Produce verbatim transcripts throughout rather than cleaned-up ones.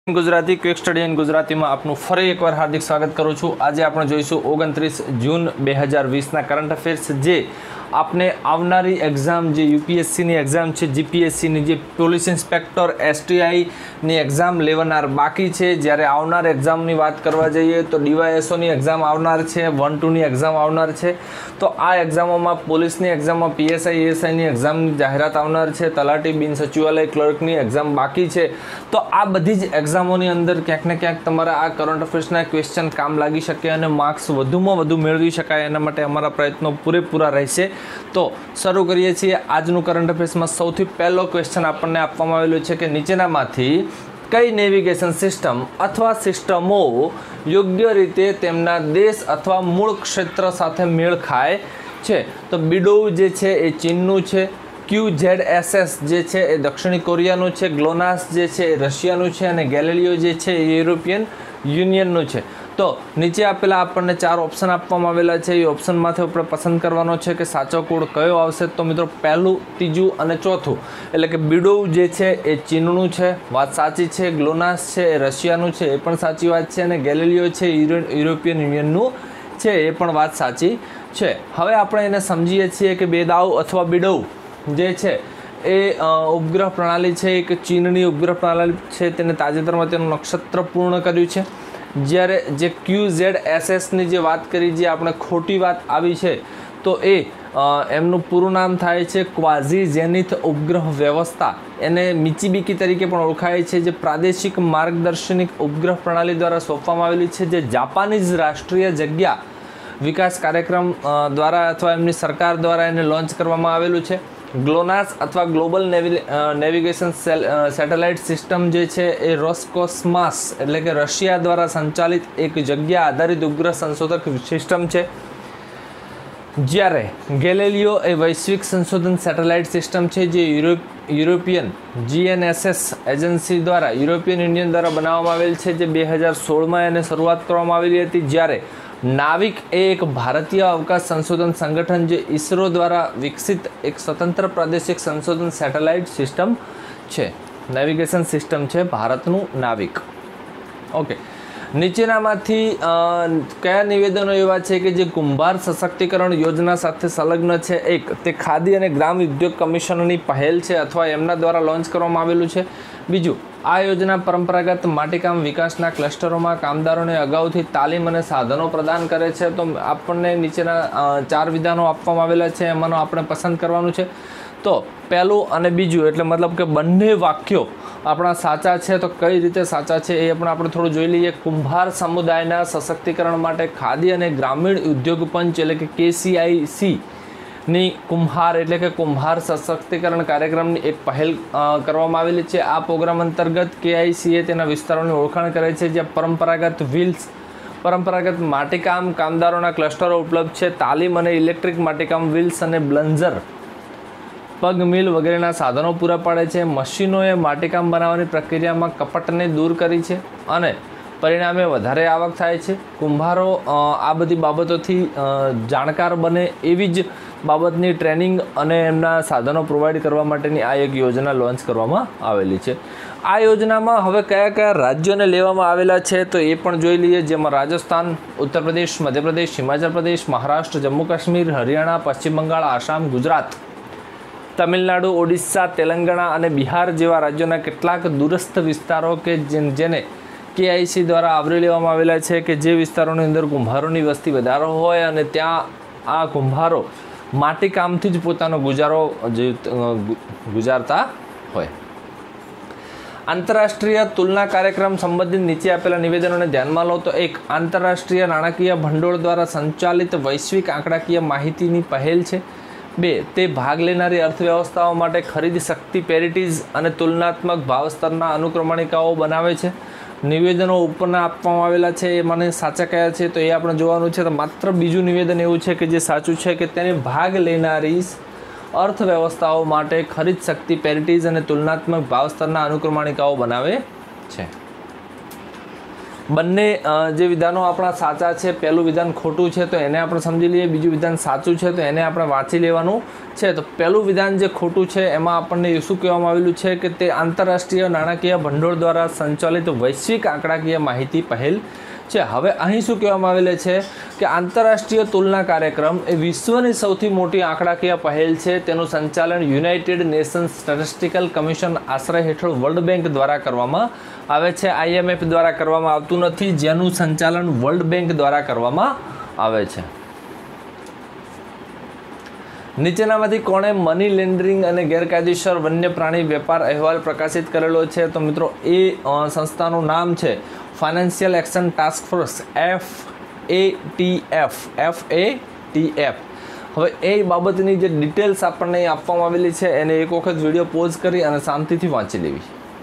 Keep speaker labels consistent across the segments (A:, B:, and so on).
A: Gujarati quick study in Gujarati में आपनु फरी एक बार हार्दिक स्वागत करूँ छूँ। आज आप जोईशुं ओगणत्रीस जून बे हज़ार वीस ना करंट अफेर्स जे आपने आवनारी एक्जाम जे यूपीएससी नी एक्जाम है, जीपीएससी नी जे पोलीस इंस्पेक्टर एसटीआई नी एक्जाम लेवनार बाकी है। ज्यारे आवनार एक्जाम नी बात करवा जाइए तो डीवायएसओ नी एक्जाम आवनार है, वन टू नी एक्जाम आवनार है। तो आ एक्जामों में पोलीस नी एक्जाम में पीएसआई एएसआई नी एक्जाम नी जाहेरात आवनार है, तलाटी बिन सचिवालय क्लर्क नी एक्जाम बाकी है। तो आ बधी ज एक्जामों नी अंदर क्यांक ने क्यांक तमारा आ करंट अफेर्सना क्वेश्चन काम लागी शके अने मार्क्स वधुमां वधु मेळवी शकाय एना माटे अमारा प्रयत्नो पूरेपूरा रहेशे। तो शुरू करिए छीए आजनु करंट अफेर्स में सौथी पहलो क्वेश्चन आपने आपवामां आवेलो छे कि नीचेनामांथी कई नेविगेशन सिस्टम अथवा सिस्टमो योग्य रीते तेमना देश अथवा मूळ क्षेत्र साथे मेळ खाय छे। तो बीडोव जे छे ए चीननुं छे, क्यू जेड एस एस जे छे ए दक्षिणी कोरियानुं छे, ग्लोनास जे छे ए रशियानुं छे अने गैलिलियो जे छे ए यूरोपियन यूनियननुं छे। तो नीचे आपेला आपने चार ऑप्शन आपवामां आवेला छे, ए ऑप्शन मांथी आपणे पसंद करवानो छे कि साचो कोड कयो आवशे। तो मित्रों पहलू, तीजू अने चौथुं एटले कि बीडोव जे छे ए चीननुं छे, वात साची छे। ग्लोनास छे ए रशियानुं छे, ए पण साची वात छे। अने गैलिलियो छे यूरोपियन यूनियननुं छे, ए पण वात साची छे। हवे आपणे एने समजीए छीए कि बेदाव अथवा बीडोव जे छे ए उपग्रह प्रणाली है, एक चीननी उपग्रह प्रणाली है, तेने ताजेतरमां तेनुं नक्षत्र पूर्ण कर्युं छे। ज्यारे जे क्यू जेड एस एस नी जे बात करी, जे आपणे खोटी बात आवी छे, तो ए एमनुं पूरुं नाम थाय छे क्वाजी जेनिथ उपग्रह व्यवस्था। एने मिचिबीकी तरीके पण ओळखाय छे, जे प्रादेशिक मार्गदर्शनिक उपग्रह प्रणाली द्वारा सोंपवामां आवेली छे, जे जापानीज राष्ट्रीय जग्या विकास कार्यक्रम द्वारा अथवा एमनी सरकार द्वारा एने लॉन्च करवामां आवेलुं छे। ग्लोनास अथवा global navy navigation satellite system जे छे ए रोस्कोस्मास एटले के रशिया द्वारा संचालित एक जग्या आधारित उपग्रह संशोधक सिस्टम छे। ज्यारे गैलिलियो ए वैश्विक संशोधन सेटेलाइट सिस्टम छे, जे यूरोप यूरोपियन जीएनएसएस एजेंसी द्वारा यूरोपियन यूनियन द्वारा बनाववामां आवेल छे, जे बे हज़ार सोळ में एने शरूआत करवामां आवेली हती। ज्यारे नाविक एक भारतीय अवकाश संशोधन संगठन जे इसरो द्वारा विकसित एक स्वतंत्र प्रादेशिक संशोधन सेटेलाइट सिस्टम है, नेविगेशन सिस्टम है भारतनु नाविक। ओके, नीचेनामांथी कया निवेदनो एवा छे कि जे कुंभार सशक्तिकरण योजना साथे संलग्न है? एक ते खादी अने ग्राम उद्योग कमिशननी पहल है अथवा एमना द्वारा लॉन्च करवामां आवेलुं छे। बीजू, आ योजना परंपरागत माटीकाम विकासना क्लस्टरों में कामदारों ने अगाउथी तालीम और साधनों प्रदान करे छे। तो आपने नीचेना चार विधानों आपवामां आवेला छे, एमांनो आपणे पसंद करवानुं छे। तो पहलू अने बीजू एटले मतलब कि बंने वाक्यों अपना साचा है। तो कई रीते साचा है ए पण आपणे थोड़ुं जोई लईए। कुंभार समुदायना सशक्तिकरण माटे खादी अने ग्रामीण उद्योग पंच एटले के केसीआईसी नी कुंभार एटले के कुंभार सशक्तिकरण कार्यक्रम की एक पहल करवामां आवेली छे। आ प्रोग्राम अंतर्गत केआईसीए तेना विस्तारोनी ओळखाण करे छे, ज्यां परंपरागत व्हील्स परंपरागत माटीकाम कामदारोना क्लस्टरो उपलब्ध है। तालीम अने इलेक्ट्रिक माटीकाम व्हील्स अने ब्लंजर पग मिल वगैरेना साधनों पूरा पाड़े छे। मशीनोए माटीकाम बनावવાની प्रक्रियामां कपटने दूर करी छे अने परिणामे वधारे आवक थाय छे। कुंभारो आ बधी बाबतोथी जाणकार बने एवी ज बाबतनी ट्रेनिंग अने एमना साधनों प्रोवाइड करवा माटेनी आ एक योजना लॉन्च करवामां आवेली छे। आ योजनामां हवे कया कया राज्योने लेवामां आवेला छे तो ए पण जोई लईए, जेमां राजस्थान, उत्तर प्रदेश, मध्य प्रदेश, हिमाचल प्रदेश, महाराष्ट्र, जम्मू काश्मीर, हरियाणा, पश्चिम बंगाळ, आसाम, गुजरात, तमिलनाडु, ओडिशा, तेलंगाणा अने बिहार जेवा राज्योना केटलाक दूरस्थ विस्तारों के जेने केआईसी द्वारा आवरी लेवामां आवेला छे कि जे विस्तारोनी अंदर कुंभारोनी वस्ती વધારે હોય અને ત્યાં આ કુંભારો માટીકામથી જ પોતાનો ગુજારો ગુજારતા હોય। आंतरराष्ट्रीय तुलना कार्यक्रम संबंधित नीचे आपेला निवेदनों ध्यान में लो। तो एक, आंतरराष्ट्रीय नाणाकीय भंडोळ द्वारा संचालित वैश्विक आंकड़ाकीय माहितीनी पहल है। बे, ते भाग लेनारी अर्थव्यवस्थाओं माटे खरीद शक्ति पेरिटीज अने तुलनात्मक भाव स्तरना अनुक्रमणिकाओ बनावे छे। निवेदनों उपरना आपवामां आवेला छे, ए माने साचा कया छे तो ए आपणे जोवानुं छे। तो मात्र बीजू निवेदन एवुं छे कि जे साचुं छे कि तेने भाग लेनारी अर्थव्यवस्थाओं माटे खरीद शक्ति पेरिटीज अने तुलनात्मक भाव स्तरना अनुक्रमणिकाओ बनावे छे। बंने जे विधानों आपणा साचा है, पहलू विधान खोटू है तो एने आपणे समझी लीए, बीजू विधान साचुं है तो एने आपणे वांची लेवानुं છે તો પહેલું વિધાન જે ખોટું છે એમાં આપણને શું કહેવામાં આવેલું છે કે તે આંતરરાષ્ટ્રીય નાણાકીય ભંડોળ દ્વારા સંચાલિત વૈશ્વિક આંકડાકીય માહિતી પહેલ છે। હવે અહીં શું કહેવામાં આવેલું છે કે આંતરરાષ્ટ્રીય તુલના કાર્યક્રમ એ વિશ્વની સૌથી મોટી આંકડાકીય પહેલ છે। તેનું સંચાલન યુનાઇટેડ નેશન્સ સ્ટેટિસ્ટિકલ કમિશન આશ્રય હેઠળ વર્લ્ડ બેંક દ્વારા કરવામાં આવે છે। આઈએમએફ દ્વારા કરવામાં આવતું નથી, જેનું સંચાલન વર્લ્ડ બેંક દ્વારા કરવામાં આવે છે। નીચેનામાંથી કોણે મની લેન્ડરિંગ અને ગેરકાયદેસર વન્ય પ્રાણી વેપાર અહેવાલ પ્રકાશિત કરેલો છે? તો મિત્રો એ સંસ્થાનું નામ છે financial action task force, F A T F F A T F. હવે એ બાબતની જે ડિટેલ્સ આપણને આપવામાં આવેલી છે એને એક વખત વિડીયો પોઝ કરી અને શાંતિથી વાંચી લેવી।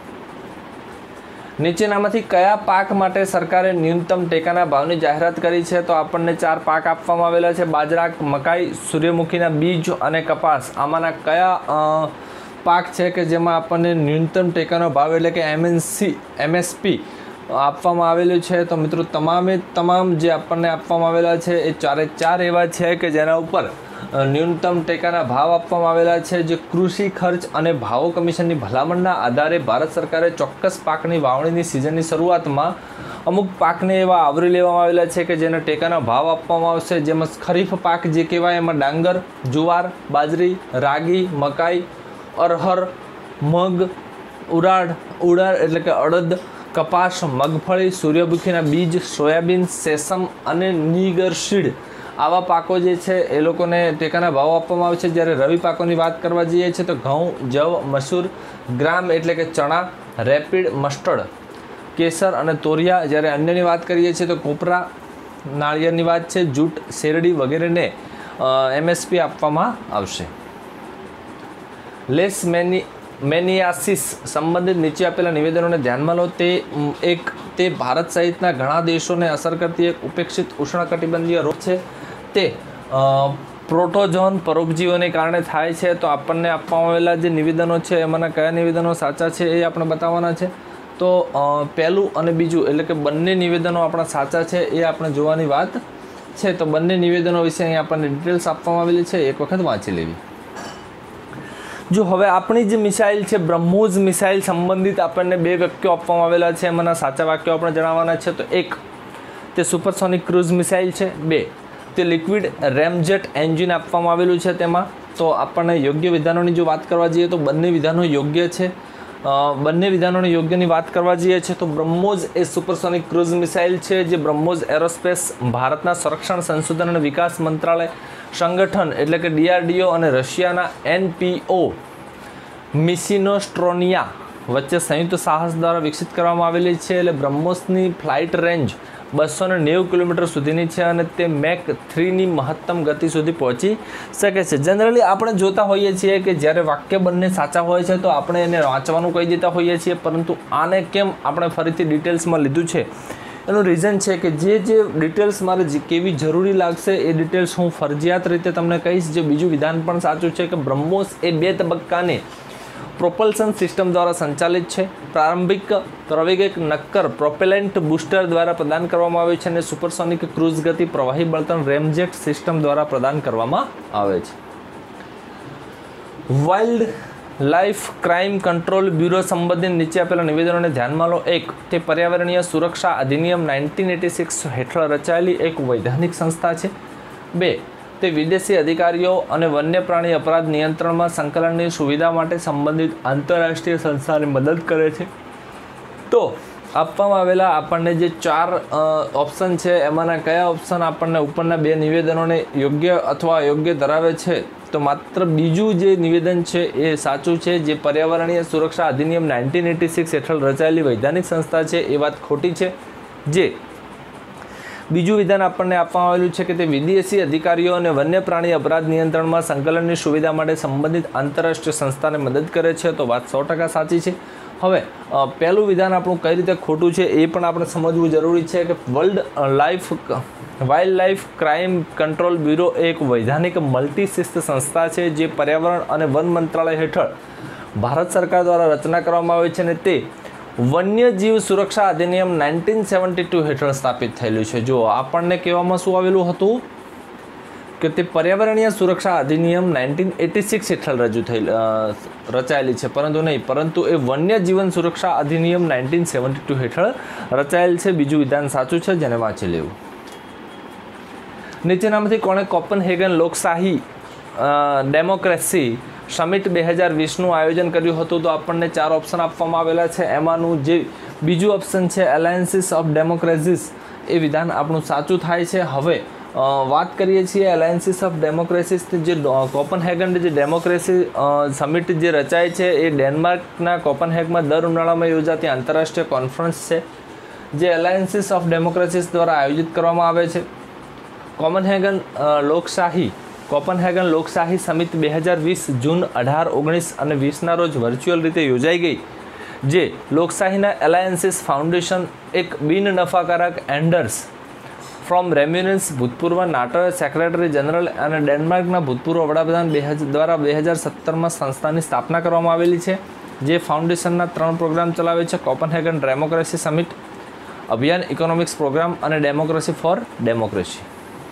A: નીચેનામાંથી કયા પાક માટે સરકારે ન્યૂનતમ ટેકાના ભાવની જાહેરાત કરી છે? તો આપણને ચાર પાક આપવામાં આવેલા છે: બાજરા, મકાઈ, સૂર્યમુખીના બીજ અને કપાસ। આમાંના કયા પાક છે કે જેમાં આપણને ન્યૂનતમ ટેકાનો ભાવ એટલે કે એમએનસી એમએસપી આપવામાં આવેલું છે? તો મિત્રો તમામે તમામ જે આપણને આપવામાં આવેલા છે એ ચારે ચાર એવા છે કે જેના ઉપર ન્યૂનતમ ટેકાના ભાવ આપવામાં આવેલા છે, જે કૃષિ ખર્ચ અને ભાવો કમિશનની ભલામણના આધારે ભારત સરકારે ચોક્કસ પાકની વાવણીની સિઝનની શરૂઆતમાં અમુક પાકને એવા આવરી લેવામાં આવેલા છે કે જેને ટેકાના ભાવ આપવામાં આવશે, જેમાં ખરીફ પાક જે કહેવાય એમાં ડાંગર, જુવાર, બાજરી, રાગી, મકાઈ, અરહર, મગ, ઉરાડ ઉડાડ એટલે કે અડદ, કપાસ, મગફળી, સૂર્યમુખીના બીજ, સોયાબીન, સેસમ અને નીગરસીડ આવા પાકો જે છે એ લોકોને ટેકાના ભાવ આપવામાં આવે છે। જ્યારે રવિ પાકોની વાત કરવા જઈએ છીએ તો ઘઉં, જવ, મસૂર, ગ્રામ એટલે કે ચણા, રેપિડ, મસ્ટર્ડ, કેસર અને તોરિયા। જ્યારે અન્યની વાત કરીએ છીએ તો કોપરા, નાળિયેરની વાત છે, જૂટ, શેરડી વગેરેને એમએસપી આપવામાં આવશે। લેસ મેની મેનિયાસિસ સંબંધિત નીચે આપેલા નિવેદનોને ધ્યાનમાં લો। તે એક તે ભારત સહિતના ઘણા દેશોને અસર કરતી એક ઉપેક્ષિત ઉષ્ણકટિબંધીય રોગ છે। તે પ્રોટોઝોન પરોપજીવીઓને કારણે થાય છે। તો આપણને આપવામાં આવેલા જે નિવેદનો છે એમાંના કયા નિવેદનો સાચા છે એ આપણે બતાવવાના છે। તો પહેલું અને બીજું એટલે કે બંને નિવેદનો આપણા સાચા છે એ આપણે જોવાની વાત છે। તો બંને નિવેદનો વિશે અહીં આપણને ડિટેલ્સ આપવામાં આવેલી છે, એક વખત વાંચી લેવી। જો હવે આપણી જે મિસાઇલ છે બ્રહ્મોસ મિસાઇલ સંબંધિત આપણને બે વાક્યો આપવામાં આવેલા છે, એમાંના સાચા વાક્યો આપણે જણાવવાના છે। તો એક, તે સુપરસોનિક ક્રૂઝ મિસાઇલ છે। બે, તે લિક્વિડ રેમજેટ એન્જિન આપવામાં આવેલું છે તેમાં। તો આપણને યોગ્ય વિધાનોની જો વાત કરવા જઈએ તો બંને વિધાનો યોગ્ય છે। બંને વિધાનોની યોગ્યની વાત કરવા જઈએ છીએ તો બ્રહ્મોસ એ સુપરસોનિક ક્રૂઝ મિસાઇલ છે, જે બ્રહ્મોસ એરોસ્પેસ ભારતના સંરક્ષણ સંશોધન અને વિકાસ મંત્રાલય સંગઠન એટલે કે ડીઆરડીઓ અને રશિયાના એનપીઓ મિસિનોસ્ટ્રોનિયા વચ્ચે સંયુક્ત સાહસ દ્વારા વિકસિત કરવામાં આવેલી છે। એટલે બ્રહ્મોસની ફ્લાઇટ રેન્જ બસો ને નેવું કિલોમીટર સુધીની છે અને તે મેક થ્રીની મહત્તમ ગતિ સુધી પહોંચી શકે છે। જનરલી આપણે જોતા હોઈએ છીએ કે જ્યારે વાક્ય બંને સાચા હોય છે તો આપણે એને વાંચવાનું કહી દેતા હોઈએ છીએ, પરંતુ આને કેમ આપણે ફરીથી ડિટેલ્સમાં લીધું છે એનું રીઝન છે કે જે જે ડિટેલ્સ મારે કેવી જરૂરી લાગશે એ ડિટેલ્સ હું ફરજિયાત રીતે તમને કહીશ। જે બીજું વિધાન પણ સાચું છે કે બ્રહ્મોસ એ બે તબક્કાની પ્રોપલ્શન સિસ્ટમ દ્વારા સંચાલિત છે। પ્રારંભિક પ્રવેગક નક્કર પ્રોપેલેન્ટ બૂસ્ટર દ્વારા પ્રદાન કરવામાં આવે છે અને સુપરસોનિક ક્રૂઝ ગતિ પ્રવાહી બળતણ રેમજેટ સિસ્ટમ દ્વારા પ્રદાન કરવામાં આવે છે। Wild life crime control bureau સંબંધિત નીચે આપેલા નિવેદનોને ધ્યાનમાં લો। એક, તે પર્યાવરણીય સુરક્ષા અધિનિયમ નાઇન્ટીન એટી સિક્સ હેઠળ રચાયેલી એક વૈધાનિક સંસ્થા છે। બે, તે વિદેશી અધિકારીઓ અને વન્ય પ્રાણી અપરાધ નિયંત્રણમાં સંકલનની સુવિધા માટે સંબંધિત આંતરરાષ્ટ્રીય સંસ્થાને મદદ કરે છે। તો આપવામાં આવેલા આપણને જે ચાર ઓપ્શન છે એમાંના કયા ઓપ્શન આપણને ઉપરના બે નિવેદનોને યોગ્ય અથવા અયોગ્ય ધરાવે છે? તો માત્ર બીજું જે નિવેદન છે એ સાચું છે, જે પર્યાવરણીય સુરક્ષા અધિનિયમ નાઇન્ટીન એટી સિક્સ હેઠળ રચાયેલી વૈધાનિક સંસ્થા છે એ વાત ખોટી છે। જે બીજું વિધાન આપણને આપવામાં આવેલું છે કે તે વિદેશી અધિકારીઓ અને વન્ય પ્રાણી અપરાધ નિયંત્રણમાં સંકલનની સુવિધા માટે સંબંધિત આંતરરાષ્ટ્રીય સંસ્થાને મદદ કરે છે। તો વાત સો ટકા સાચી છે। હવે પહેલું વિધાન આપણું કઈ રીતે ખોટું છે એ પણ આપણે સમજવું જરૂરી છે કે world life wild life crime control bureau એક વૈધાનિક મલ્ટીશિસ્ત સંસ્થા છે, જે પર્યાવરણ અને વન મંત્રાલય હેઠળ ભારત સરકાર દ્વારા રચના કરવામાં આવી છે અને તે વન્યજીવ સુરક્ષા અધિનિયમ નાઇન્ટીન સેવન્ટી ટુ હેઠળ સ્થાપિત થયેલું છે। જો આપણને કહેવામાં શું આવેલું હતું કે તે પર્યાવરણીય સુરક્ષા અધિનિયમ નાઇન્ટીન એટી સિક્સ હેઠળ રજૂ થયેલ રચાયેલી છે, પરંતુ નહીં, પરંતુ એ વન્ય જીવન સુરક્ષા અધિનિયમ નાઇન્ટીન સેવન્ટી ટુ હેઠળ રચાયેલ છે. બીજું વિધાન સાચું છે, જેને વાંચી લેવું. નીચેનામાંથી કોણે કોપનહેગન લોકશાહી ડેમોક્રેસી સમિટ બે હજાર વીસનું આયોજન કર્યું હતું? તો આપણને ચાર ઓપ્શન આપવામાં આવેલા છે. એમાંનું જે બીજું ઓપ્શન છે એલાયન્સીસ ઓફ ડેમોક્રેસીસ, એ વિધાન આપણું સાચું થાય છે. હવે વાત કરીએ છીએ એલાયન્સીસ ઓફ ડેમોક્રેસીસ, જે કોપનહેગન જે ડેમોક્રેસી સમિટ જે રચાય છે એ ડેનમાર્કના કોપનહેગમાં દર ઉનાળામાં યોજાતી આંતરરાષ્ટ્રીય કોન્ફરન્સ છે, જે એલાયન્સીસ ઓફ ડેમોક્રેસીસ દ્વારા આયોજિત કરવામાં આવે છે. કોપનહેગન લોકશાહી કોપનહેગન લોકશાહી સમિટ બે હજાર વીસ જૂન અઢાર ઓગણીસ અને વીસના રોજ વર્ચ્યુઅલ રીતે યોજાઈ ગઈ, જે લોકશાહીના એલાયન્સીસ ફાઉન્ડેશન એક બિન નફાકારક એન્ડર્સ ફ્રોમ રેમ્યુનન્સ ભૂતપૂર્વ નાટો સેક્રેટરી જનરલ અને ડેનમાર્કના ભૂતપૂર્વ વડાપ્રધાન બે હજાર દ્વારા બે હજાર સત્તરમાં સંસ્થાની સ્થાપના કરવામાં આવેલી છે, જે ફાઉન્ડેશનના ત્રણ પ્રોગ્રામ ચલાવે છે: કોપનહેગન ડેમોક્રેસી સમિટ, અભિયાન ઇકોનોમિક્સ પ્રોગ્રામ અને ડેમોક્રેસી ફોર ડેમોક્રેસી.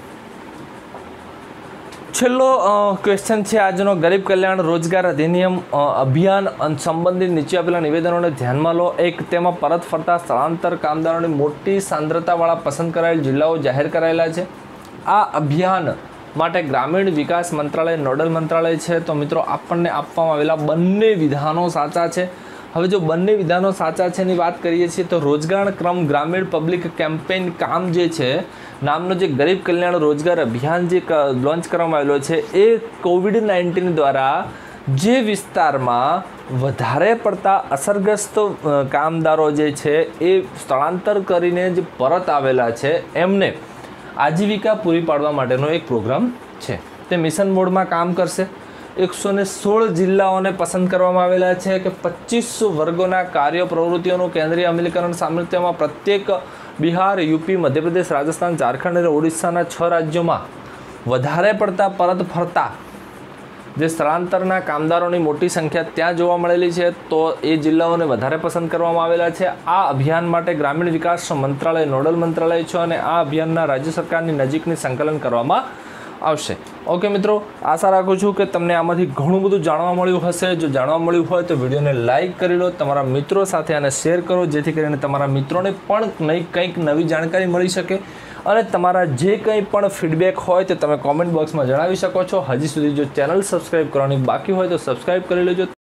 A: છેલ્લો ક્વેશ્ચન છે આજનો. ગરીબ કલ્યાણ રોજગાર અધિનિયમ અભિયાન સંબંધિત નીચે આપેલા નિવેદનોને ધ્યાનમાં લો. એક, તેમાં પરત ફરતા સ્થળાંતર કામદારોની મોટી સાંદ્રતાવાળા પસંદ કરાયેલ જિલ્લાઓ જાહેર કરાયેલા છે. આ અભિયાન માટે ગ્રામીણ વિકાસ મંત્રાલય નોડલ મંત્રાલય છે. તો મિત્રો, આપણને આપવામાં આવેલા બંને વિધાનો સાચા છે. હવે જો બંને વિધાનો સાચા છે એની વાત કરીએ છીએ તો રોજગાર ક્રમ ગ્રામીણ પબ્લિક કેમ્પેઇન કામ જે છે નામનો જે ગરીબ કલ્યાણ રોજગાર અભિયાન જે લોન્ચ કરવામાં આવેલો છે, એ કોવિડ નાઇન્ટીન દ્વારા જે વિસ્તારમાં વધારે પડતા અસરગ્રસ્ત કામદારો જે છે એ સ્થળાંતર કરીને જે પરત આવેલા છે એમને આજીવિકા પૂરી પાડવા માટેનો એક પ્રોગ્રામ છે. તે મિશન મોડમાં કામ કરશે. એકસો ને સોળ જિલ્લાઓને પસંદ કરવામાં આવેલા છે કે પચીસો વર્ગોના કાર્યો પ્રવૃત્તિઓનું કેન્દ્રીય અમલીકરણ સામેલ. તેમાં પ્રત્યેક બિહાર, યુપી, મધ્યપ્રદેશ, રાજસ્થાન, ઝારખંડ અને ઓડિશાના છ રાજ્યોમાં વધારે પડતા પરત ફરતા જે સ્થળાંતરના કામદારોની મોટી સંખ્યા ત્યાં જોવા મળેલી છે, તો એ જિલ્લાઓને વધારે પસંદ કરવામાં આવેલા છે. આ અભિયાન માટે ગ્રામીણ વિકાસ મંત્રાલય નોડલ મંત્રાલય છે અને આ અભિયાનના રાજ્ય સરકારની નજીકની સંકલન કરવામાં આવશે. ઓકે મિત્રો, આશા રાખું છું કે તમને આમાંથી ઘણું બધું જાણવા મળ્યું હશે. જો જાણવા મળ્યું હોય તો વિડીયોને લાઇક કરી લો, તમારા મિત્રો સાથે આને શેર કરો, જેથી કરીને તમારા મિત્રોને પણ નહીં કંઈક નવી જાણકારી મળી શકે. અને તમારા જે કંઈ પણ ફીડબેક હોય તે તમે કોમેન્ટ બોક્સમાં જણાવી શકો છો. હજી સુધી જો ચેનલ સબસ્ક્રાઈબ કરવાની બાકી હોય તો સબસ્ક્રાઈબ કરી લેજો.